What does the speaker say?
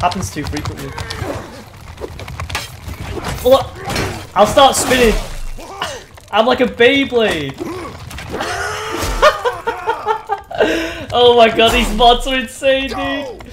Happens too frequently. Well, I'll start spinning. I'm like a Beyblade. Oh my god, these mods are insane, dude.